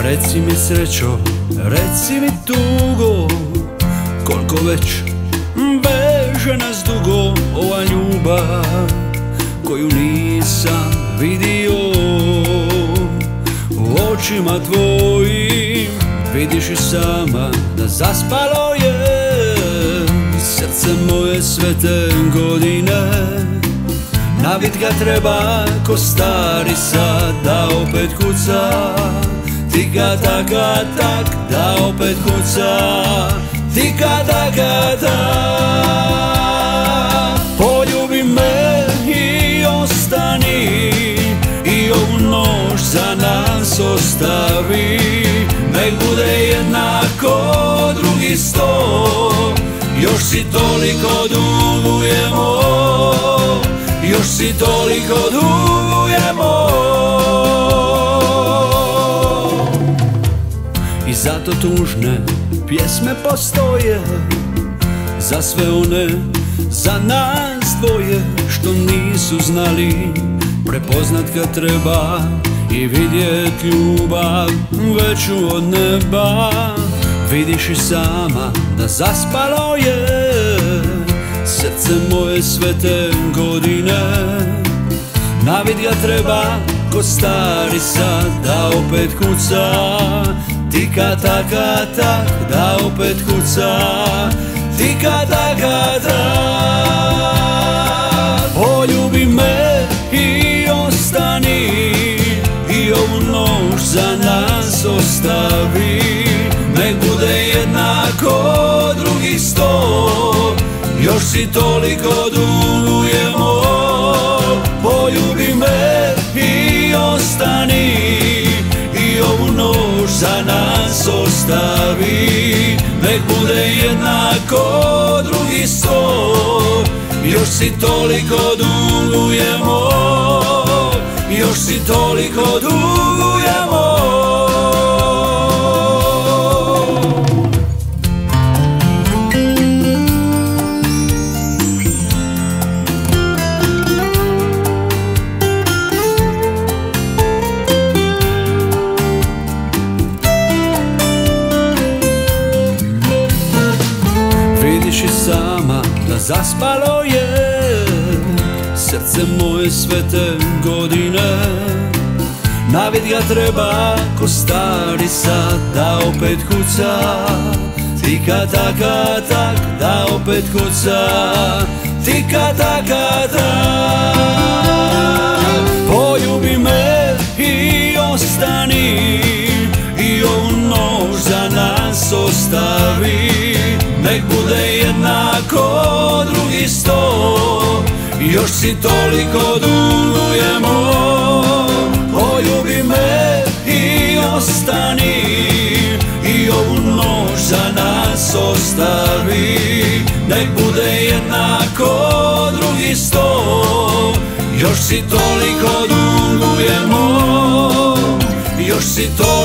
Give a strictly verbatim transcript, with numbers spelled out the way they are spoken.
Reci mi srećo, reci mi tugo, koliko već veže nas dugo ova ljubav koju nisam vidio. U očima tvojim vidiš i sama da zaspalo je srce moje sve te godine. Navit ga treba ko stari sad da opet kuca, tika taka tak da opet kuca, tika taka tak. Poljubi me i ostani i ovu noć za nas ostavi. Nek bude jednako drugi sto, još si toliko dugujemo, još si toliko dugujemo. I zato tužne pjesme postoje za sve one, za nas dvoje što nisu znali prepoznat kad treba i vidjet ljubav veću od neba. Vidiš i sama da zaspalo je srce moje sve te godine. Navid ga treba ko stari sad da opet kuca, tika taka tak da opet kuca, tika taka tak. Poljubi me i ostani i ovu noć za nas ostavi. Nek bude jednako drugi sto, još si toliko dugujemo. Poljubi me i ostani i ovu noć za nas ostavi. Nek bude jednako drugi sto, još si toliko dugujemo, još si toliko dugujemo. Vidiš i sama da zaspalo je srce moje sve te godine. Navid ga treba ko stari sad da opet kuca, tika taka tak da opet kuca, tika taka tak. Poljubi me i ostani i ovu noć za nas ostavi. Nek bude jednako drugi sto, još si toliko dugujemo. Poljubi me i ostani i ovu noć za nas ostavi. Nek bude jednako drugi sto, još si toliko dugujemo, još si toliko